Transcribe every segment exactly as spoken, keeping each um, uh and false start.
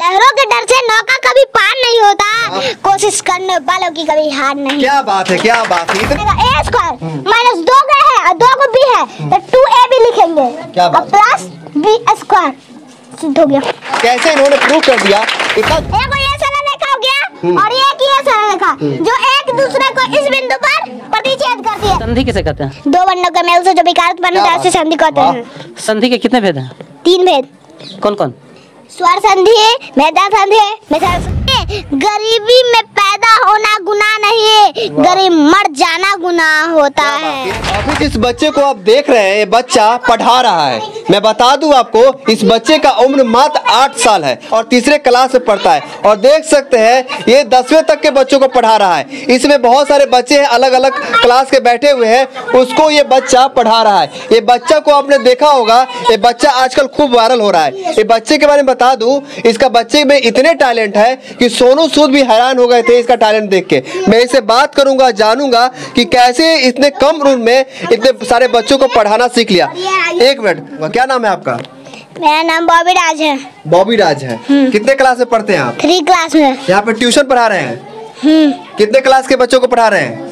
लहरों के डर से नौका कभी पार नहीं होता, कोशिश करने वालों की कभी हार नहीं। क्या बात है, क्या बात है। ए स्क्वायर माइनस दो का है और दो को बी है तो टू ए भी लिखेंगे। क्या बात, प्लस बी स्क्वायर सिद्ध हो गया। कैसे इन्होंने प्रूव कर दिया? इतना एक को ये सरल रेखा हो गया और ये की है सरल रेखा जो एक दूसरे को इस बिंदु पर प्रतिच्छेद करती है। संधि किसे कहते हैं? दो वर्णों के मेल से जो विकार उत्पन्न होता है उसे संधि कहते हैं। संधि के कितने भेद हैं? तीन भेद। कौन कौन? स्वर संधि, मेधा संधि, मिश्र संधि। गरीबी में पैदा होना गुनाह नहीं है, गरीब मर जाना गुनाह होता है। अभी जिस बच्चे को आप देख रहे हैं ये बच्चा पढ़ा रहा है। मैं बता दूं आपको, इस बच्चे का उम्र मात्र आठ साल है और तीसरे क्लास में पढ़ता है। और देख सकते हैं ये दसवें तक के बच्चों को पढ़ा रहा है। इसमें बहुत सारे बच्चे हैं अलग अलग क्लास के बैठे हुए हैं, उसको ये बच्चा पढ़ा रहा है। ये बच्चा को आपने देखा होगा, ये बच्चा आजकल खूब वायरल हो रहा है। ये बच्चे के बारे में बता दूं, इसका बच्चे में इतने टैलेंट है कि सोनू सूद भी हैरान हो गए थे इसका टैलेंट देख के। मैं इससे बात करूंगा, जानूंगा कि कैसे इतने कम उम्र में इतने सारे बच्चों को पढ़ाना सीख लिया। एक मिनट, क्या नाम है आपका? मेरा नाम बॉबी राज है। बॉबी राज है। कितने क्लास में पढ़ते हैं आप? थ्री क्लास में। यहाँ पे ट्यूशन पढ़ा रहे हैं? कितने क्लास के बच्चों को पढ़ा रहे हैं?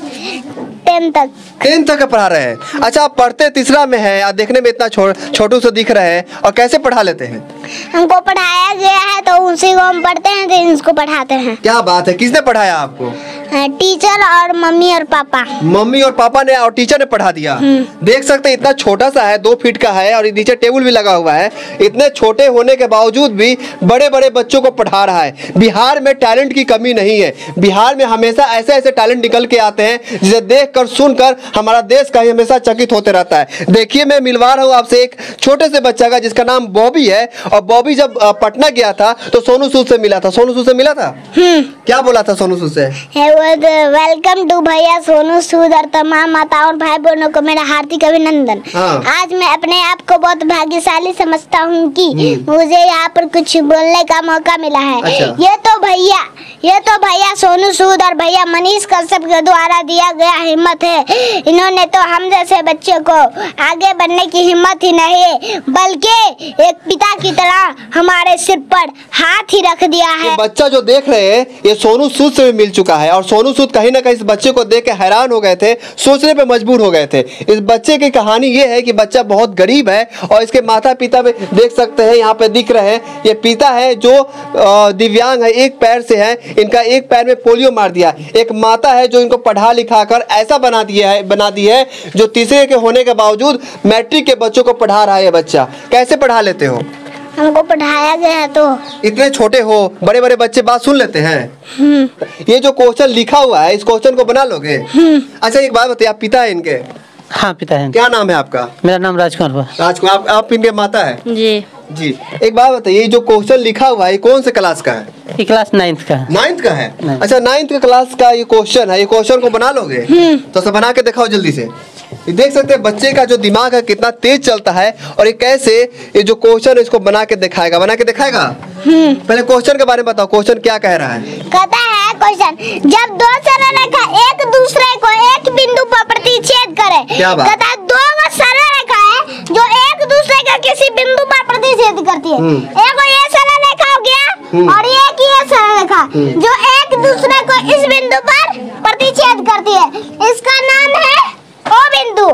टेन तक। टेन तक पढ़ा रहे हैं। अच्छा, आप पढ़ते तीसरा में है, आप देखने में इतना छोटू से दिख रहे हैं, और कैसे पढ़ा लेते हैं? हमको पढ़ाया गया है तो उसी को हम पढ़ते हैं तो इसको पढ़ाते हैं। क्या बात है, किसने पढ़ाया आपको? टीचर और मम्मी और पापा। मम्मी और पापा ने और टीचर ने पढ़ा दिया। देख सकते हैं इतना छोटा सा है, दो फीट का है और नीचे टेबल भी लगा हुआ है। इतने छोटे होने के बावजूद भी बड़े बड़े बच्चों को पढ़ा रहा है। बिहार में टैलेंट की कमी नहीं है। बिहार में हमेशा ऐसे ऐसे टैलेंट निकल के आते हैं जिसे देख कर सुनकर हमारा देश का हमेशा चकित होते रहता है। देखिए, मैं मिलवा रहा हूँ आपसे एक छोटे से बच्चा का जिसका नाम बॉबी है। और बॉबी जब पटना गया था तो सोनू सूद से मिला था। सोनू सूद से मिला था, क्या बोला था सोनू सूद से? वेलकम टू भैया सोनू सूद और तमाम माताओं और भाई बहनों को मेरा हार्दिक अभिनंदन। हाँ। आज मैं अपने आप को बहुत भाग्यशाली समझता हूँ कि मुझे यहाँ पर कुछ बोलने का मौका मिला है। अच्छा। ये तो भैया ये तो भैया सोनू सूद और भैया मनीष कश्यप के द्वारा दिया गया हिम्मत है। इन्होंने तो हम जैसे बच्चों को आगे बढ़ने की हिम्मत ही नहीं बल्कि एक पिता की तरह हमारे सिर पर हाथ ही रख दिया है। बच्चा जो देख रहे हैं ये सोनू सूद से भी मिल चुका है और सोनू सूद कहीं ना कहीं इस बच्चे को देख के हैरान हो गए थे, सोचने पे मजबूर हो गए थे। इस बच्चे की कहानी ये है कि बच्चा बहुत गरीब है और इसके माता पिता भी देख सकते हैं, यहाँ पे दिख रहे हैं। ये पिता है जो दिव्यांग है, एक पैर से है, इनका एक पैर में पोलियो मार दिया। एक माता है जो इनको पढ़ा लिखा कर ऐसा बना दिया है बना दी है जो तीसरे के होने के बावजूद मैट्रिक के बच्चों को पढ़ा रहा है। ये बच्चा कैसे पढ़ा लेते हो? हमको पढ़ाया गया है। तो इतने छोटे हो, बड़े बड़े बच्चे बात सुन लेते हैं। ये जो क्वेश्चन लिखा हुआ है इस क्वेश्चन को बना लोगे? अच्छा, एक बात बताइए, आप पिता है इनके? हाँ, पिता है। क्या नाम है आपका? मेरा नाम राजकुमार। राजकुमार, आप, आप इनके माता है? जी जी। एक बात बताइए, जो क्वेश्चन लिखा हुआ है कौन से क्लास का है? ये क्लास नाइन्थ का है। नाइन्थ का है? अच्छा, नाइन्थ के क्लास का ये क्वेश्चन है। ये क्वेश्चन को बना लोगे? तो सब बना के दिखाओ जल्दी से। ये देख सकते हैं बच्चे का जो दिमाग है कितना तेज चलता है और ये कैसे ये जो क्वेश्चन इसको बना के दिखाएगा बना के दिखाएगा। पहले क्वेश्चन के बारे में बताओ, क्वेश्चन क्या कह रहा है? कहता है क्वेश्चन, जब दो सरल रेखा एक दूसरे को एक बिंदु पर प्रतिच्छेद करे। क्या बात? कहता है दो सरल रेखा है जो एक दूसरे का किसी बिंदु पर प्रतिच्छेद करती है। एक ये सरल रेखा हो गया और ये की है सरल रेखा जो एक दूसरे को इस बिंदु पर प्रतिच्छेद करती है। इसका नाम है ओ बिंदु।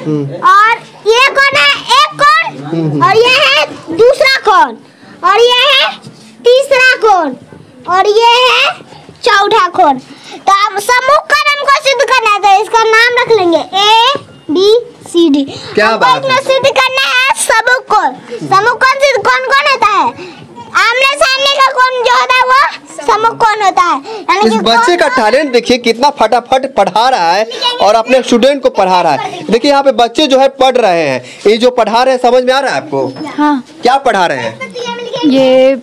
और ये कौन है? एक कोण और ये है दूसरा कोण और ये है तीसरा कोण और ये है चौथा कोण। तो अब समूह कोण हमको सिद्ध करना है तो इसका नाम रख लेंगे ए बी सी डी। क्या बात है? सिद्ध करना है समूह कोण। समूह कोण सिद्ध कौन कौन होता है? आमने सामने का कोण जो होता है वो समूह कोण होता है। इस बच्चे का टैलेंट देखिए कितना फटाफट पढ़ा रहा है और अपने स्टूडेंट को पढ़ा रहा है। देखिए यहाँ पे बच्चे जो है पढ़ रहे हैं, ये जो पढ़ा रहे हैं समझ में आ रहा है आपको? हाँ। क्या पढ़ा रहे हैं? ये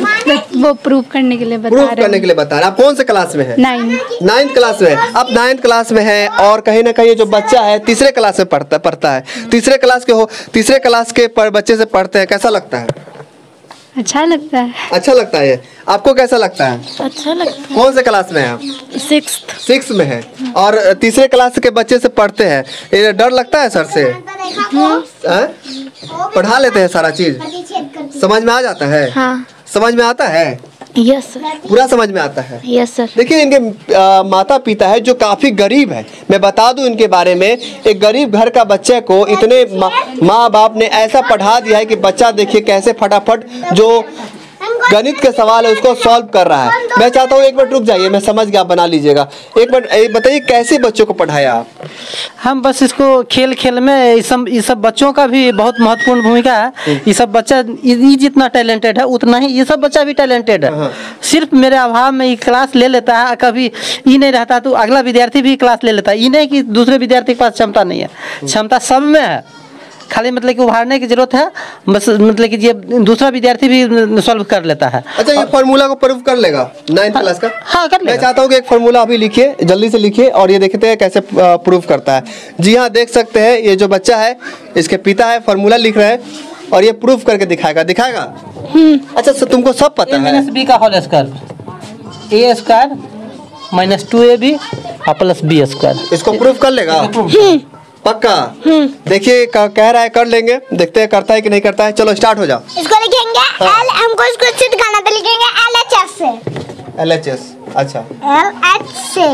वो प्रूव करने के लिए बता प्रूव रहे हैं। करने के लिए बता रहे हैं। आप कौन से क्लास में है? नाइन्थ। नाइन्थ क्लास में। अब नाइन्थ क्लास में है और कहीं ना कहीं जो बच्चा है तीसरे क्लास में पढ़ता पढ़ता है तीसरे क्लास के हो तीसरे क्लास के पर बच्चे से पढ़ते हैं, कैसा लगता है? अच्छा लगता है। अच्छा लगता है। आपको कैसा लगता है? अच्छा लगता है। कौन से क्लास में है आप? सिक्स्थ। सिक्स में है और तीसरे क्लास के बच्चे से पढ़ते हैं, ये डर लगता है सर से? हाँ? पढ़ा लेते हैं, सारा चीज समझ में आ जाता है? हाँ। समझ में आता है। Yes sir. पूरा समझ में आता है? Yes sir. देखिए इनके आ, माता पिता है जो काफी गरीब है। मैं बता दूं इनके बारे में, एक गरीब घर का बच्चे को इतने माँ बाप ने ऐसा पढ़ा दिया है कि बच्चा देखिए कैसे फटाफट जो गणित के सवाल है उसको सॉल्व कर रहा है। मैं चाहता हूँ एक मिनट रुक जाइए, मैं समझ गया, बना लीजिएगा। एक मिनट बताइए कैसे बच्चों को पढ़ाया आप? हम बस इसको खेल खेल में इस सब इस सब बच्चों का भी बहुत महत्वपूर्ण भूमिका है। ये सब बच्चा ये जितना टैलेंटेड है उतना ही ये सब बच्चा भी टैलेंटेड है। सिर्फ मेरे अभाव में ये क्लास ले लेता है, कभी ये नहीं रहता तो अगला विद्यार्थी भी क्लास ले लेता है। ये नहीं कि दूसरे विद्यार्थी के पास क्षमता नहीं है, क्षमता सब में है, खाली मतलब कि उभारने की जरूरत है। बस मतलब कि ये दूसरा विद्यार्थी भी सॉल्व कर लेता है। अच्छा, ये फार्मूला को प्रूव कर लेगा नाइन्थ क्लास का? हाँ कर लेगा। मैं चाहता हूँ कि एक फार्मूला अभी लिखिए, जल्दी से लिखिए और ये देखते हैं कैसे प्रूव करता है। जी हाँ, देख सकते हैं ये जो बच्चा है इसके पिता है, फार्मूला लिख रहे हैं और ये प्रूफ करके दिखाएगा। दिखाएगा? अच्छा, तो तुमको सब पता है? माइनस बी का whole square, A square minus two A B और प्लस बी स्क्वायर, इसको प्रूफ कर लेगा पक्का? देखिए कह रहा है कर लेंगे, देखते हैं करता है कि नहीं करता है। चलो स्टार्ट हो जाओ। इसको लिखेंगे हाँ। एल, हमको इसको सिद्ध करना तो लिखेंगे एल एच एस से। एल एच एस, अच्छा एल एच से।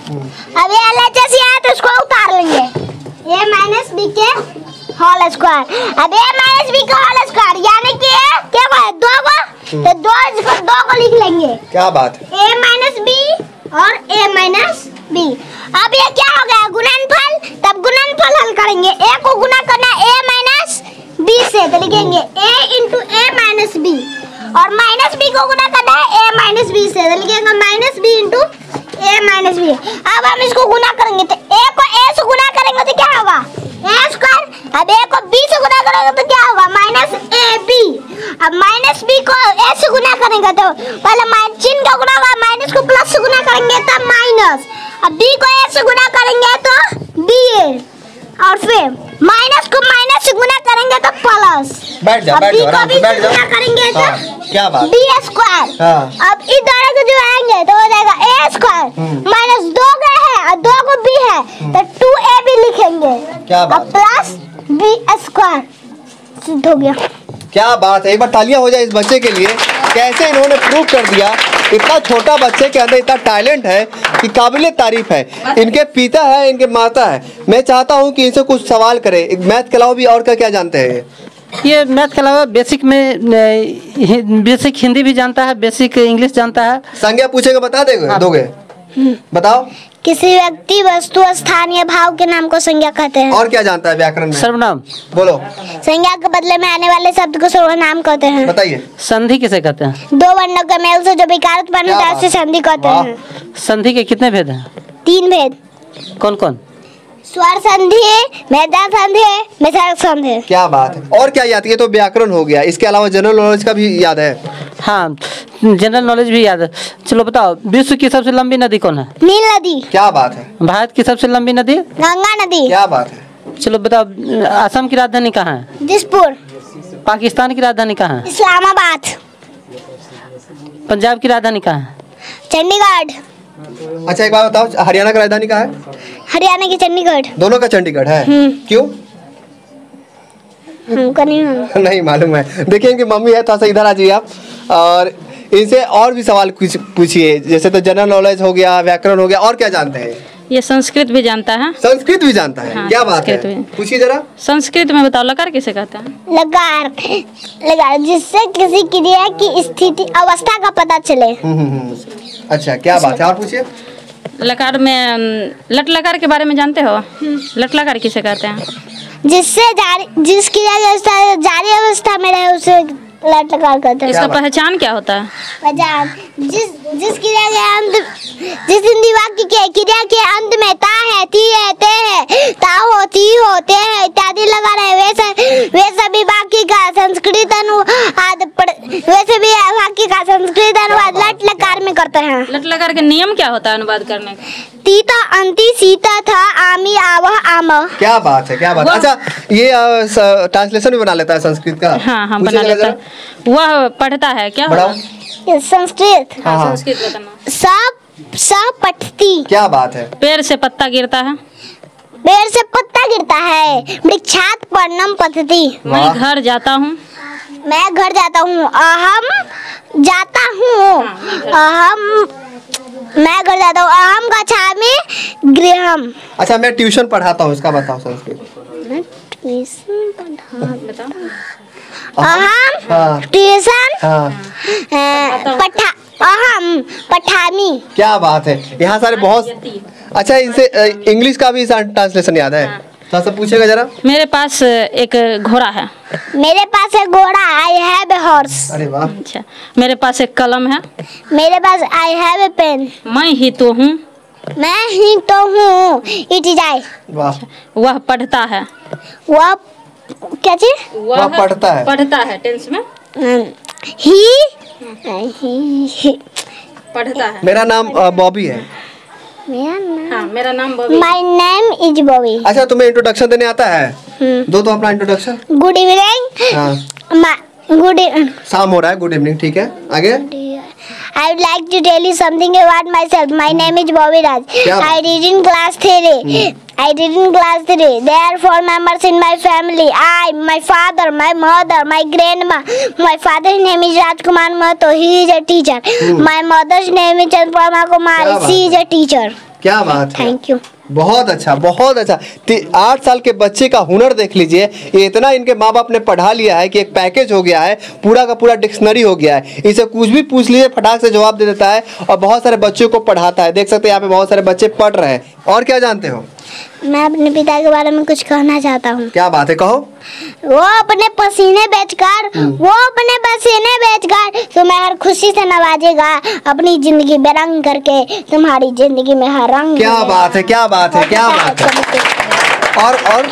अब ये एल एच एस है तो इसको उतार लेंगे, ए माइनस बी के होल स्क्वायर। अब ए माइनस बी का होल स्क्वायर यानी कि क्या है दो को, तो दो इसको दो को लिख लेंगे। क्या बात है? ए माइनस बी और ए माइनस बी। अब ये क्या हो गया गुणनफल, तब गुणनफल हल करेंगे। ए को गुना करना ए माइनस बी से तो लिखेंगे A into A minus B और माइनस बी को गुना करना है ए माइनस बी से तो लिखेंगे minus B into A minus B. अब हम इसको गुना करेंगे तो ए को ए से गुना करेंगे तो क्या होगा ए स्क्वायर। अब ए को बी से गुना करेंगे तो क्या होगा माइनस ए बी। अब माइनस बी को ए से गुना करेंगे तो पहले चिन्ह का गुना होगा, माइनस को प्लस से गुना करेंगे तो माइनस। अब बी को ए से गुना करेंगे तो बी ए और फिर माइनस को माइनस से गुना करेंगे तो प्लस। बैठ जा, बैठ जा, आराम से बैठ जा। गुना करेंगे तो हाँ, क्या बात? B square. हाँ। अब इधर को जो आएंगे तो हो जाएगा ए स्क्वायर माइनस दो गए हैं और दो को बी है तो टू ए बी लिखेंगे। क्या बात? अब प्लस बी स्क्वायर सिद्ध हो गया। क्या बात है, एक बार तालियां हो जाए इस बच्चे के लिए। कैसे इन्होंने प्रूव कर दिया। इतना छोटा बच्चे के अंदर इतना टैलेंट है कि काबिले तारीफ है। इनके पिता है, इनके माता है। मैं चाहता हूं कि इनसे कुछ सवाल करें। मैथ के अलावा भी और क्या क्या जानते हैं? ये मैथ के अलावा बेसिक में बेसिक हिंदी भी जानता है, बेसिक इंग्लिश जानता है। संज्ञा पूछेगा बता देंगे? हाँ। दोगे? बताओ। किसी व्यक्ति वस्तु स्थान या भाव के नाम को संज्ञा कहते हैं। और क्या जानता है व्याकरण में? सर्वनाम। बोलो। संज्ञा के बदले में आने वाले शब्द को सर्वनाम कहते हैं। बताइए। संधि किसे कहते हैं? दो वर्णों के मेल से जो विकार उत्पन्न होता है उसे संधि कहते हैं। संधि के कितने भेद हैं? तीन भेद। कौन कौन? स्वर संधि, मेधा संधि, मिश्रक संधि। क्या बात है। और क्या याद? ये तो व्याकरण हो गया, इसके अलावा जनरल नॉलेज का भी याद है? हाँ, जनरल नॉलेज भी याद है। चलो बताओ, विश्व की सबसे लंबी नदी कौन है? नील नदी। क्या बात है। भारत की सबसे लंबी नदी? गंगा नदी। क्या बात है। चलो बताओ, असम की राजधानी कहाँ है? दिसपुर। पाकिस्तान की राजधानी कहाँ है? इस्लामाबाद। पंजाब की राजधानी कहाँ है? चंडीगढ़। अच्छा एक बात बताओ, हरियाणा की राजधानी कहाँ है? हरियाणा की चंडीगढ़। दोनों का चंडीगढ़ है। क्यों? हमको नहीं मालूम। नहीं मालूम है। देखिए इनकी मम्मी है, थोड़ा सा इधर आ जाइए आप और इनसे और भी सवाल कुछ पूछिए। जैसे तो जनरल नॉलेज हो गया, व्याकरण हो गया, और क्या जानते हैं? ये संस्कृत भी जानता है। संस्कृत भी जानता है? हाँ, क्या बात है, पूछिए जरा। संस्कृत में बताओ लकार किसे कहते हैं? लकार। लकार जिससे किसी क्रिया की स्थिति अवस्था का पता चले। अच्छा क्या बात है, और पूछिए। लकार में लट लकार के बारे में जानते हो? लट लकार किसे कहते हैं? जिससे जारी जिस क्रिया की अवस्था जारी अवस्था में रहे उसे लट लकार कहते हैं। इसका पहचान क्या होता है? पहचान जिस जिस क्रिया के अंत जिस हिंदी वाक्य के क्रिया के अंत में ता है, थी है, ते है, ता होती होते है इत्यादि लगा रहे वैसे वे सभी वाक्य का संस्कृत अनुवाद वैसे भी वाक्य का संस्कृत अनुवाद लट लकार में करते हैं। लट लकार के नियम क्या होता है अनुवाद करने का? तीता अंति सीता था आमी आवह आम। क्या बात है, क्या बात। अच्छा ये ट्रांसलेशन भी बना लेता है संस्कृत का? हाँ हाँ बना लेता है। वह पढ़ता है क्या? संस्कृत। हाँ संस्कृत बताना। सब सब पठती। क्या बात है। पेड़ से पत्ता गिरता है? पेड़ से पत्ता गिरता है। वृक्षात पर्णम पतति। मैं घर जाता हूँ। मैं घर जाता हूँ। अहम जाता हूँ। अच्छा मैं ट्यूशन पढ़ाता हूँ, इसका बताओ संस्कृत। ट्यूशन पढ़ा बताओ। अहम हाँ ट्यूशन हाँ अ, पठा अहम पठामी। क्या बात है, यहाँ सारे बहुत। अच्छा इनसे अ, इंग्लिश का भी ट्रांसलेशन याद है? थोड़ा सा पूछेगा जरा। मेरे पास एक घोड़ा है। मेरे पास एक घोड़ा, आई हैव ए हॉर्स। अरे वाह। अच्छा, मेरे पास एक कलम है। मेरे पास आई हैव ए पेन। मैं ही तो हूँ। मैं ही तो हूँ, इट इज आई। वाह। वह पढ़ता है। वह क्या चीज? वह पढ़ता है। पढ़ता है टेंस में ही ही पढ़ता है। मेरा नाम अ, बॉबी है। मेरा नाम हाँ, मेरा नाम Bobby. My name is Bobby. अच्छा तुम्हें इंट्रोडक्शन देने आता है? दो तो अपना इंट्रोडक्शन। Good evening. हाँ गुड शाम हो रहा है, गुड इवनिंग। ठीक है आगे। I would like to tell you something about myself. My name is Bobby Raj. क्या? I read in class three. I read in class three. There are four members in my family. I, my father, my mother, my grandma. My father's name is Rajkumar Mato. He is a teacher. My mother's name is Chandpama क्या Kumari. बात She is है? a teacher. क्या बात है। Thank you. बहुत अच्छा बहुत अच्छा। ति- आठ साल के बच्चे का हुनर देख लीजिए, ये इतना इनके माँ बाप ने पढ़ा लिया है कि एक पैकेज हो गया है, पूरा का पूरा डिक्शनरी हो गया है। इसे कुछ भी पूछ लीजिए फटाक से जवाब दे देता है और बहुत सारे बच्चों को पढ़ाता है। देख सकते हैं यहाँ पे बहुत सारे बच्चे पढ़ रहे हैं। और क्या जानते हो? मैं अपने पिता के बारे में कुछ कहना चाहता हूँ। क्या बात है, कहो। वो अपने पसीने बेचकर वो अपने पसीने बेचकर तुम्हें हर खुशी से नवाजेगा, अपनी जिंदगी बेरंग करके तुम्हारी जिंदगी में हर रंग। क्या बात है, क्या बात है, क्या बात है। और और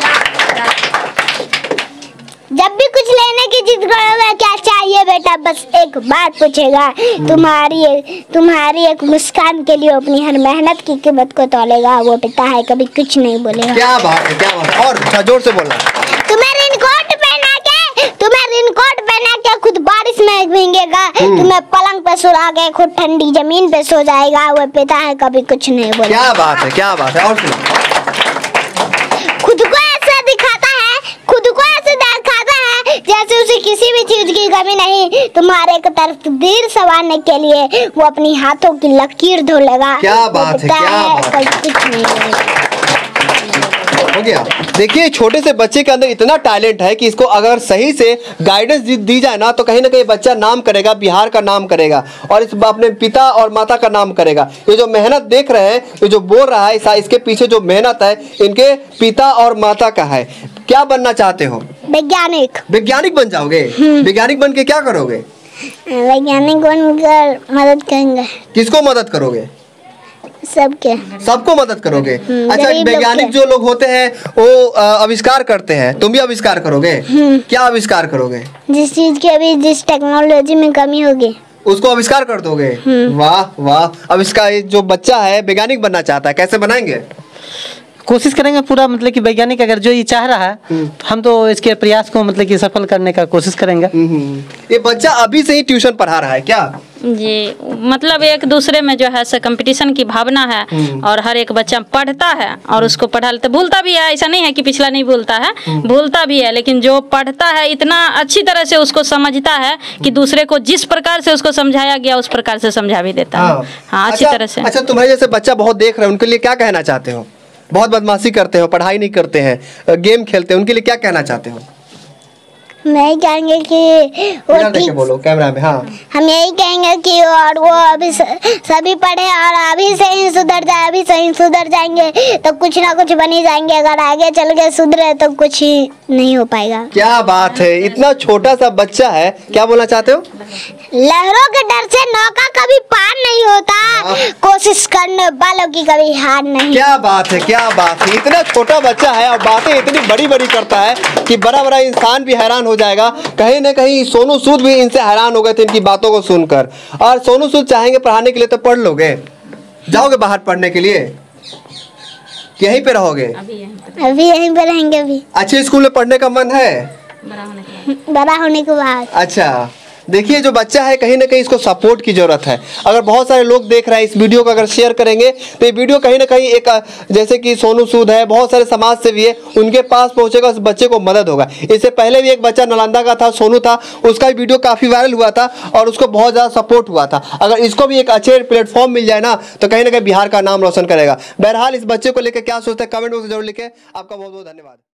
जब भी कुछ लेने की जिद करोगे, क्या चाहिए बेटा, बस एक बात पूछेगा, तुम्हारी तुम्हारी एक मुस्कान के लिए अपनी हर मेहनत की कीमत को तोलेगा। वो पिता है, कभी कुछ नहीं बोलेगा। क्या बात है, क्या बात है। और अच्छा जोर से बोलना। तुम्हें रेनकोट पहना के तुम्हें रेनकोट पहना के खुद बारिश में भीगेगा, तुम्हें पलंग पे सुला के खुद ठंडी जमीन पे सो जाएगा। वो पिता है, कभी कुछ नहीं बोलेगा। क्या बात है, क्या बात है। और सुनो। खुद को ऐसा दिखाता है खुद को ऐसे दिखाता है जैसे उसे किसी भी चीज की कमी नहीं। तुम्हारे तकदीर संवारने के लिए वो अपनी हाथों की लकीर धोलेगा। क्या बात है, पिता क्या बात है। कभी कुछ नहीं बोलेगा। हो गया। देखिए छोटे से बच्चे के अंदर इतना टैलेंट है कि इसको अगर सही से गाइडेंस दी, दी जाए ना तो कहीं ना कहीं बच्चा नाम करेगा, बिहार का नाम करेगा और इस अपने पिता और माता का नाम करेगा। ये जो मेहनत देख रहे हैं, ये जो बोल रहा है, इस- इसके पीछे जो मेहनत है इनके पिता और माता का है। क्या बनना चाहते हो? वैज्ञानिक। वैज्ञानिक बन जाओगे? वैज्ञानिक बन के क्या करोगे? वैज्ञानिक बनकर मदद करेंगे किसको मदद करोगे? सबके। सबको मदद करोगे। अच्छा गरीब लोग वैज्ञानिक के। जो लोग होते हैं वो अ, आविष्कार करते हैं, तुम भी आविष्कार करोगे? क्या आविष्कार करोगे? जिस चीज की अभी जिस टेक्नोलॉजी में कमी होगी उसको आविष्कार कर दोगे। वाह वाह। अब इसका ये जो बच्चा है वैज्ञानिक बनना चाहता है, कैसे बनाएंगे? कोशिश करेंगे पूरा, मतलब कि वैज्ञानिक अगर जो ये चाह रहा है तो हम तो इसके प्रयास को मतलब कि सफल करने का कोशिश करेंगे। ये बच्चा अभी से ही ट्यूशन पढ़ा रहा है क्या? जी, मतलब एक दूसरे में जो है से कंपटीशन की भावना है और हर एक बच्चा पढ़ता है और उसको पढ़ा लेता, भूलता भी है। ऐसा नहीं है कि पिछला नहीं भूलता है, भूलता भी है, लेकिन जो पढ़ता है इतना अच्छी तरह से उसको समझता है कि दूसरे को जिस प्रकार से उसको समझाया गया उस प्रकार से समझा भी देता है। हाँ, अच्छी अच्छा, तरह से। अच्छा तुम्हारे जैसे बच्चा बहुत देख रहे हैं, उनके लिए क्या कहना चाहते हो? बहुत बदमाशी करते हो, पढ़ाई नहीं करते हैं, गेम खेलते हैं, उनके लिए क्या कहना चाहते हो? नहीं कहेंगे कि वो इधर देख के ठीक। बोलो कैमरा में। हाँ हम यही कहेंगे कि और वो अभी स- सभी पढ़े और अभी से ही सुधर जाए, अभी से ही सुधर जाएंगे तो कुछ ना कुछ बन ही जाएंगे। अगर आगे चल के सुधरे तो कुछ ही नहीं हो पाएगा। क्या बात है, इतना छोटा सा बच्चा है। क्या बोलना चाहते हो? लहरों के डर से नौका कभी पार नहीं होता, कोशिश करने वालों की कभी हार नहीं। क्या बात है, क्या बात है। इतना छोटा बच्चा है और बातें इतनी बड़ी बड़ी करता है कि बड़ा बड़ा इंसान भी हैरान हो जाएगा। कहीं ना कहीं सोनू सूद भी इनसे हैरान हो गए थे इनकी बातों को सुनकर। और सोनू सूद चाहेंगे पढ़ाने के लिए तो पढ़ लोगे, जाओगे बाहर पढ़ने के लिए, यहीं पे रहोगे? अभी यहीं पे रहेंगे। अभी अच्छे स्कूल में पढ़ने का मन है? बड़ा होने के बाद। अच्छा देखिए जो बच्चा है कहीं ना कहीं इसको सपोर्ट की जरूरत है। अगर बहुत सारे लोग देख रहे हैं इस वीडियो को, अगर शेयर करेंगे तो ये वीडियो कहीं ना कहीं एक जैसे कि सोनू सूद है, बहुत सारे समाज सेवी है, उनके पास पहुंचेगा, उस बच्चे को मदद होगा। इससे पहले भी एक बच्चा नालंदा का था, सोनू था, उसका भी वीडियो काफी वायरल हुआ था और उसको बहुत ज्यादा सपोर्ट हुआ था। अगर इसको भी एक अच्छे प्लेटफॉर्म मिल जाए ना तो कहीं ना कहीं बिहार का नाम रोशन करेगा। बहरहाल इस बच्चे को लेकर क्या सोचते हैं कमेंट बॉक्स में जरूर लिखें। आपका बहुत बहुत धन्यवाद।